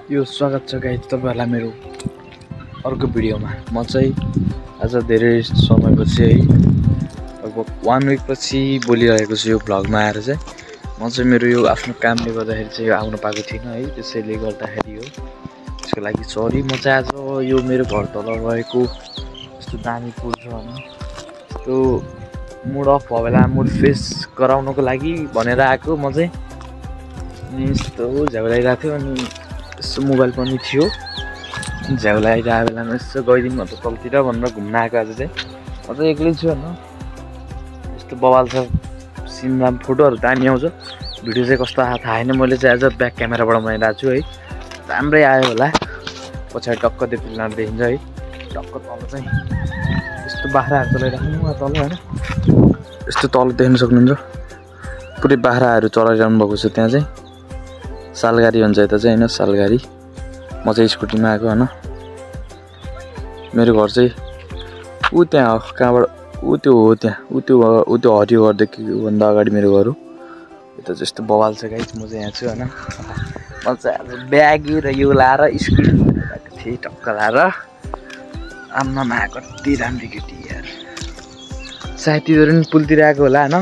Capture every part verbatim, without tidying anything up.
यो स्वागत छ गाइस तपाईहरुलाई मेरो अर्को भिडियोमा। म चाहिँ आज धेरै समयपछि है लगभग वन विक पछि बोलिरहेको छु यो भ्लगमा आएर चाहिँ। म चाहिँ मेरो यो आफ्नो कामले गर्दाखेरि चाहिँ आउन पाएको थिइनँ है, त्यसैले गर्दाखेरि हो, त्यसको लागि सरी। म चाहिँ आज यो मेरो घर तल रहेको यस्तो दामी पुल छ हैन, त्यो मुड अफ भयो बेला मुड फेस गराउनको लागि भनेर आएको म चाहिँ। अनि यस्तो झ्याउलाइरहेको थियो, अनि यसो मोबाइल पनि थियो, झ्याउलाइरहेको बेलामा यसो गइदिउँ न त तलतिर भनेर घुम्न आएको आज चाहिँ। म चाहिँ एक्लै छु हैन, यस्तो बवाल छ सिनमा, फोटोहरू दामी आउँछ, भिडियो चाहिँ कस्तो आएको थाहा छैन। मैले चाहिँ आज ब्याक क्यामेराबाट बनाइरहेको छु है, राम्रै आयो होला। पछाडि टक्क त्यो पिल्लार देखिन्छ है, टक्क तल चाहिँ यस्तो बाख्राहरू चलाइराख्नु तल हैन, यस्तो तल देख्न सक्नुहुन्छ, पुरै बाख्राहरू चलाइरहनु भएको छ त्यहाँ चाहिँ। सालगारी भन्छ यता चाहिँ हैन, सालगारी। म चाहिँ स्कुटीमा आएको हैन, मेरो घर चाहिँ उ त्यहाँ हो, कहाँबाट उ त्यो हो त्यहाँ, उ त्यो उ त्यो हरियो घरदेखि भन्दा अगाडि मेरो घर हो। यता चाहिँ यस्तो बवाल छ गाइस, म चाहिँ यहाँ छु हैन। म चाहिँ अब ब्यागी र यो लाएर स्कुटी गएको थिएँ टक्क लाएर। आम्मामा कति राम्रो केटी यार, सायद तिनीहरू पनि पुलतिर आएको होला हैन।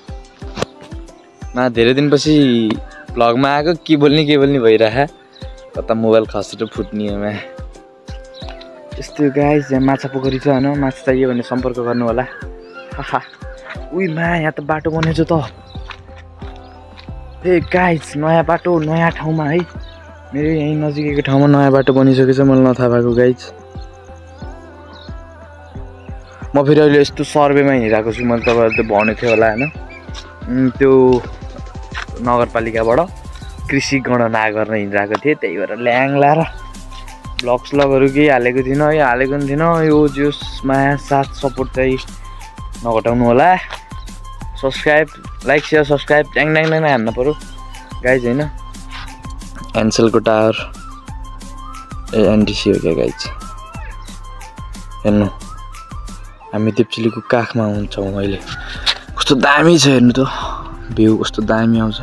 मा धेरै दिनपछि भ्लगमा आएको, के बोल्ने के बोल्ने भइरहे, कता मोबाइल खसेर फुट्नेमा। यस्तो गाइस यहाँ माछा पोखरी छ हैन, माछा चाहियो भने सम्पर्क गर्नु होला। हाहा उही मा यहाँ त बाटो बनेछ त। ए गाइस नयाँ बाटो नयाँ ठाउँमा है, मेरो यही नजिकैको ठाउँमा नयाँ बाटो बनिसकेछ, मलाई नथाहा भएको गाइस। म फेरि अहिले यस्तो सर्वेमा हिँडिरहेको छु, मैले तपाईँहरू त भनेको थियो होला हैन, त्यो नगरपालिकाबाट कृषि गणना गर्न हिँडिरहेको थिएँ, त्यही भएर ल्याङ लाएर ब्लग स्लगहरू केही हालेको थिइनँ है, हालेको पनि थिइनँ। यो जसमा साथ सपोर्ट चाहिँ नघटाउनु होला। सब्सक्राइब लाइक सेयर सब्सक्राइब ट्याङ ट्याङ ट्याङ हान्न पऱ्यो गाइज होइन। एनसेलको टावर ए एनडिसी हो क्या गाइज, हेर्नु हामी दिप्चुलीको काखमा हुन्छौँ अहिले। कस्तो दामी छ हेर्नु त, भ्यू कस्तो दामी आउँछ।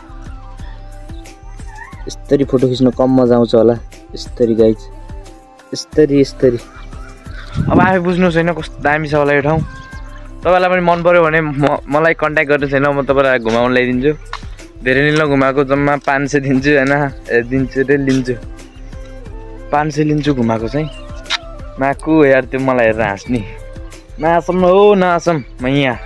यस्तरी फोटो खिच्न कम मजा आउँछ होला, यस्तरी गाइज, यस्तरी यस्तरी। अब आफै बुझ्नुहोस् होइन कस्तो दामी छ होला यो ठाउँ। तपाईँलाई पनि मन पऱ्यो भने म मलाई कन्ट्याक्ट गर्नु छैन, म तपाईँलाई घुमाउनु ल्याइदिन्छु। धेरै दिन घुमाएको जम्मा पाँच सय दिन्छु होइन, ए दिन्छु रे लिन्छु, पाँच सय लिन्छु घुमाएको चाहिँ। माकु यार त्यो मलाई हेरेर हाँस्ने, नआसम न हो नआसम म यहाँ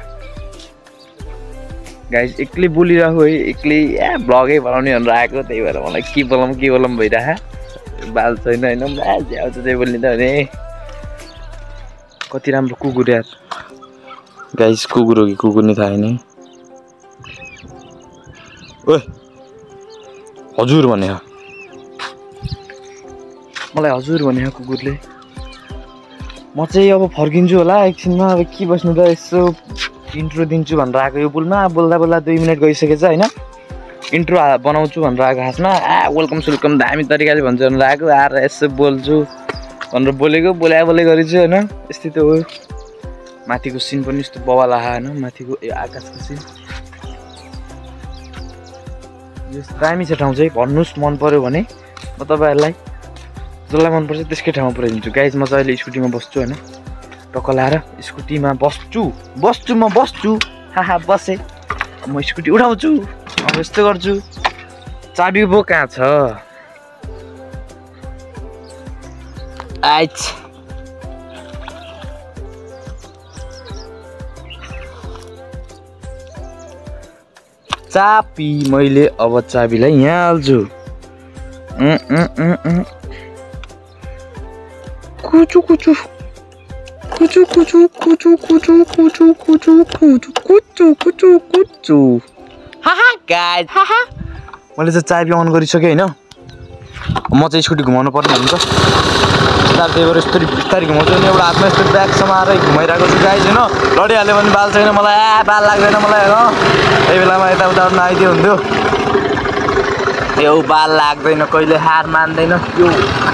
गाइस एक्लै बोलिरहेको है, एक्लै ए भ्लगै बनाउने भनेर आएको, त्यही भएर मलाई के बोलाउँ के बोलाउँ भइरहेको। बाल छैन होइन, बाजे आउँछ त्यही बोल्ने त भने। कति राम्रो कुकुर यार गाइस, कुकुर हो कि कुकुर नि थाहा छैन। ओ हजुर भने मलाई हजुर भने कुकुरले। म चाहिँ अब फर्किन्छु होला एकछिनमा, अब के बस्नु त, यसो इन्ट्रो दिन्छु भनेर आएको यो पुलमा। बोल्दा बोल्दा दुई मिनट गइसकेछ होइन, इन्ट्रो बनाउँछु भनेर आएको खासमा। आ वेलकम सुलकम दामी तरिकाले भन्छु भनेर आएको, आएर यसो बोल्छु भनेर बोलेको, बोल्या बोले गरेछु होइन। यस्तै त हो। माथिको सिन पनि यस्तो बवाल आहा होइन, माथिको यो आकाशको सिन यस्तो दामी छ ठाउँ चाहिँ। भन्नुहोस् मन पऱ्यो भने म तपाईँहरूलाई जसलाई मनपर्छ त्यसकै ठाउँमा पुऱ्याइदिन्छु गाइज। म चाहिँ अहिले स्कुटीमा बस्छु होइन, टक्क लाएर स्कुटीमा बस्छु बस्छु म बस्छु हाहा बसेँ। म स्कुटी उठाउँछु, अब यस्तो गर्छु। चाबी पो कहाँ छ आइच, चाबी मैले अब चाबीलाई यहाँ हाल्छु। कुचु कुचु कुचु कुचु कुचु कुचु कुचु कुचु कुचु कुचु कुचु कुचु हाहा गाइस हाहा। मैले चाहिँ चाबी अन गरिसकेँ होइन, म चाहिँ स्कुटी घुमाउनु पर्ने हुन्छ बिस्तारै, त्यही भएर यस्तरी बिस्तारै घुमाउँछु। अनि एउटा हातमा यस्तो ब्याग समाएर घुमाइरहेको छु गाइस होइन। लडिहाल्यो भने बाल छैन मलाई, आ बाल लाग्दैन मलाई होइन, त्यही बेलामा यताउता नआइदियो हुन्थ्यो। यो बाल लाग्दैन, कहिले हार मान्दैन। यो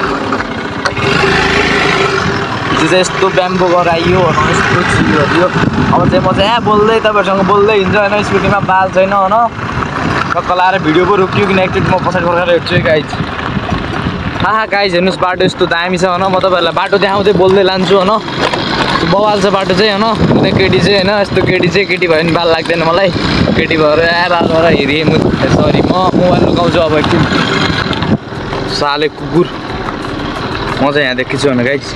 हिजो चाहिँ यस्तो ब्याम्बो गराइयो, यस्तो चिजहरू। अब चाहिँ म चाहिँ यहाँ बोल्दै तपाईँहरूसँग बोल्दै हिँड्छु होइन, स्कुटीमा बाल छैन होइन। टक्क लाएर भिडियो पो रोकियो किन एकचोटि म पछाडि फर्केर हेर्छु गाइस। हाहा गाइज हेर्नुहोस् बाटो यस्तो दामी छ होइन म तपाईँहरूलाई बाटो देखाउँदै बोल्दै लान्छु होइन बवाल छ बाटो चाहिँ होइन उता केटी चाहिँ होइन यस्तो केटी चाहिँ केटी भयो भने बाल लाग्दैन मलाई केटी भएर ए बाल भएर हेरेँ म सरी म मोबाइल लगाउँछु अब एकछिन साले कुकुर म चाहिँ यहाँदेखि छु होइन गाइज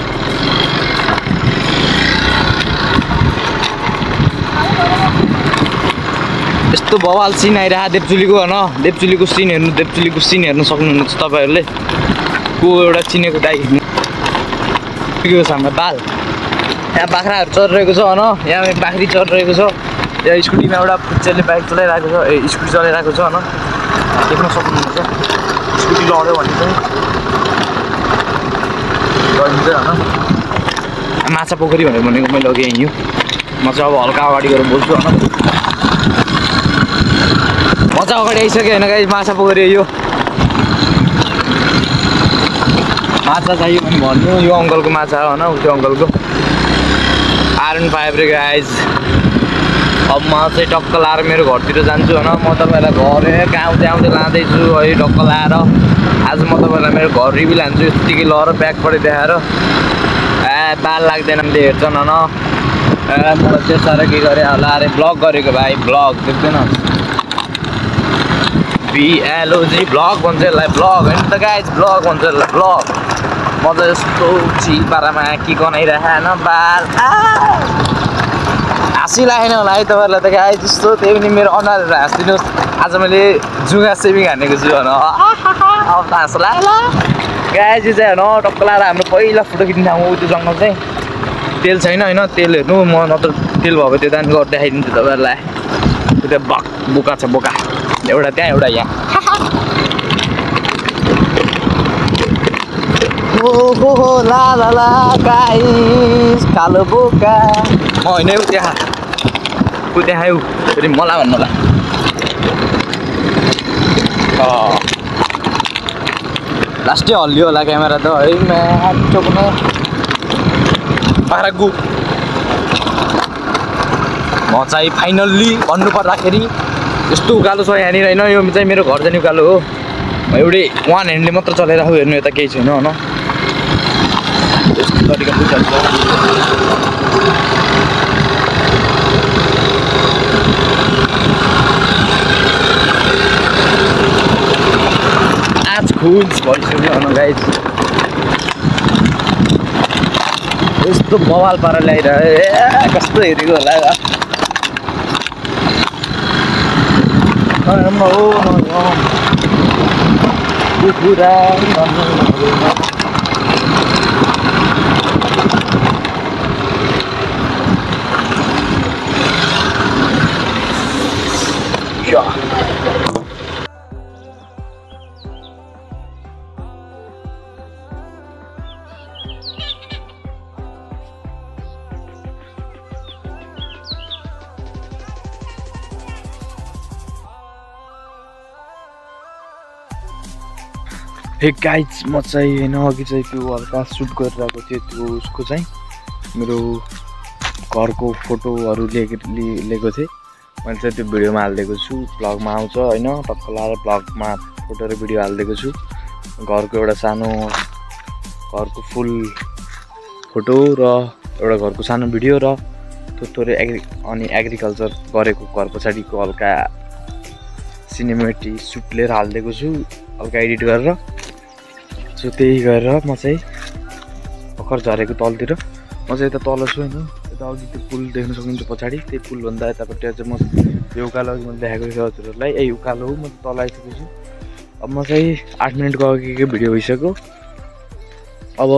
यस्तो बवाल सिन आइरह देवचुलीको होइन देवचुलीको सिन हेर्नु देवचुलीको सिन हेर्नु सक्नुहुनेछ तपाईँहरूले को एउटा चिनेको दाइ साममा बाल यहाँ बाख्राहरू चलिरहेको छ होइन यहाँ बाख्री चलिरहेको छ यहाँ स्कुटीमा एउटा पिक्चरले बाइक चलाइरहेको छ ए स्कुटी चलाइरहेको छ होइन देख्न सक्नुहुनेछ स्कुटी लड्यो भने चाहिँ गरिन्छ होइन माछा पोखरी भनेर भनेको मैले अघि हिँड्यो म चाहिँ अब हल्का अगाडि गएर बोल्छु होइन म चाहिँ अगाडि आइसकेँ होइन गाइस माछा पोखरी यो माछा चाहियो भने भन्नु यो अङ्कलको माछा हो होइन त्यो अङ्कलको आइरन फाइभ रे गाइज अब म चाहिँ टक्क लाएर मेरो घरतिर जान्छु होइन म तपाईँलाई घर आउँदै आउँदै लाँदैछु है टक्क लाएर आज म तपाईँलाई मेरो घर रिभ्यू लान्छु यत्तिकै लएर ब्यागबाट देखाएर ए बाल लाग्दैन भने हेर्छन् होइन ए मलाई त्यो साह्रो के गरेँ होला अरे ब्लग गरेको भाइ ब्लग देख्दैन बिएलओजी ब्लग भन्छ यसलाई ब्लग होइन त गाइज ब्लग भन्छ यसलाई ब्लग म त यस्तो चिपारामा के गनाइरहेको होइन बाल हाँसिरहेन होला है तपाईँहरूलाई त गाई जस्तो त्यही पनि मेरो अनुहारहरू हाँसिदिनुहोस् आज मैले जुगा सेभिङ हानेको छु होइन अब त हाँस लाग्यो गाई चाहिँ होइन टक्क लाएर हाम्रो पहिला फोटो खिच्ने ठाउँ त्यो जङ्गल चाहिँ तेल छैन होइन तेल हेर्नु म नत्र तेल भएको त्यो दान गरेर देखाइदिन्छु तपाईँहरूलाई त्यो बक बोका छ बोका एउटा त्यहाँ एउटा यहाँ हो हो ला ला ला गाइस कालो बोका म होइन उ त्यहाँ ऊ त्यहाँ आयो फेरि मलाई भन्नु होला लास्टै हल्लियो होला क्यामेरा त है म्याचो पनि पारागु म चाहिँ फाइनल्ली भन्नु पर्दाखेरि यस्तो उकालो छ यहाँनिर होइन यो चाहिँ मेरो घर जाने उकालो हो एउटै वान ह्यान्डले मात्र चलाइरहेको हेर्नु यता केही छैन होइन यस्तो तरिका पुग्छ आज खुज भइसक्यो होइन गाइस यस्तो बवाल पारा ल्याइरह्यो ए कस्तो हेरेको होला कुखुरा हे गाइज म चाहिँ होइन अघि चाहिँ त्यो हल्का सुट गरिरहेको थिएँ त्यो उसको चाहिँ मेरो घरको फोटोहरू लिएको लिएको थिएँ मैले चाहिँ त्यो भिडियोमा हालिदिएको छु ब्लगमा आउँछ होइन टक्क लाएर ब्लगमा फोटो र भिडियो हालिदिएको छु घरको एउटा सानो घरको फुल फोटो र एउटा घरको सानो भिडियो र थोरै एग्री अनि एग्रिकल्चर गरेको घर पछाडिको हल्का सिनेमेटिक सुट लिएर हालिदिएको छु हल्का एडिट गरेर सो त्यही गरेर म चाहिँ भर्खर झरेको तलतिर म चाहिँ यता तल छु होइन यता अघि त्यो पुल देख्न सक्नुहुन्छ पछाडि त्यही पुलभन्दा यतापट्टि चाहिँ म यो उकालो अघि मैले देखाएको थिएँ हजुरहरूलाई यही उकालो हो म तल आइसकेको छु अब म चाहिँ आठ मिनटको अघिको भिडियो भइसक्यो अब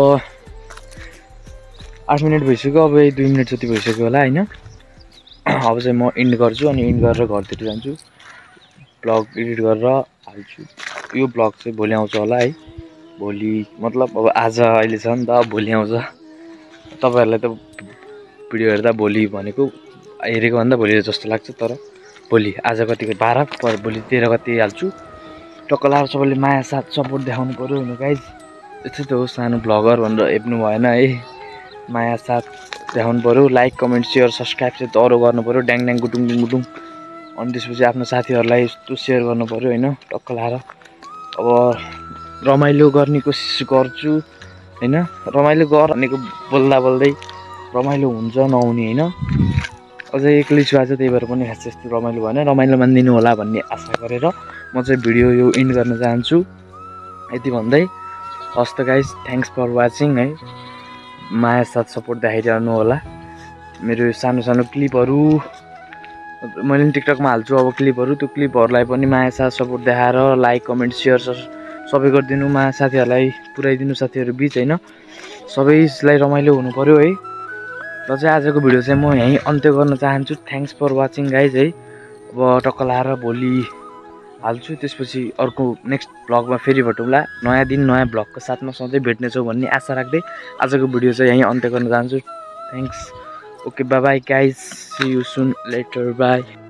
आठ मिनट भइसक्यो अब यही दुई मिनट जति भइसक्यो होला होइन अब चाहिँ म इन्ड गर्छु अनि इन्ड गरेर घरतिर जान्छु ब्लग एडिट गरेर हाल्छु यो ब्लग चाहिँ भोलि आउँछ होला है भोलि मतलब अब आज अहिले छ नि त भोलि आउँछ तपाईँहरूलाई त भिडियो हेर्दा भोलि भनेको हेरेको भन्दा भोलि जस्तो लाग्छ तर भोलि आज कतिको बाह्र पर भोलि तेह्र गति हाल्छु टक्क लाएर सबैले माया साथ सपोर्ट देखाउनु पऱ्यो होइन गाइज यस्तै त हो सानो ब्लगर भनेर हेप्नु भएन है माया साथ देखाउनु पऱ्यो लाइक कमेन्ट सेयर सब्सक्राइब चाहिँ अरू गर्नु पऱ्यो ड्याङ ड्याङ गुटुङ गुटुङ अनि त्यसपछि आफ्नो साथीहरूलाई यस्तो सेयर गर्नु पऱ्यो होइन टक्क लाएर अब रमाइलो गर्ने कोसिस गर्छु हैन। रमाइलो गर भनेको बोल्दा बोल्दै रमाइलो हुन्छ नहुने हैन। अझै एक्लै छु आज, त्यही भएर पनि खास त्यस्तो रमाइलो भएन। रमाइलो मानिदिनु होला भन्ने आशा गरेर म चाहिँ भिडियो यो एन्ड गर्न चाहन्छु यति भन्दै। हस् त गाइस, थ्याङ्क्स फर वाचिङ है। माया साथ सपोर्ट देखाइरहनु होला। मेरो यो सानो सानो क्लिपहरू मैले टिकटकमा हाल्छु अब क्लिपहरू, त्यो क्लिपहरूलाई पनि माया साथ सपोर्ट देखाएर लाइक कमेन्ट सेयर सबै गरिदिनु। माया साथीहरूलाई पुऱ्याइदिनु साथीहरू बिच हैन। सबैलाई रमाइलो हुनु पर्यो है। र चाहिँ आजको भिडियो चाहिँ म यहीँ अन्त्य गर्न चाहन्छु। थ्याङ्क्स फर वाचिङ गाइज है। अब टक्क लाएर भोलि हाल्छु, त्यसपछि अर्को नेक्स्ट भ्लगमा फेरि भेटौँला। नयाँ दिन नयाँ भ्लगको साथमा सधैँ भेट्नेछौँ भन्ने आशा राख्दै आजको भिडियो चाहिँ यहीँ अन्त्य गर्न चाहन्छु। Thanks, okay, bye bye guys, see you soon later, by.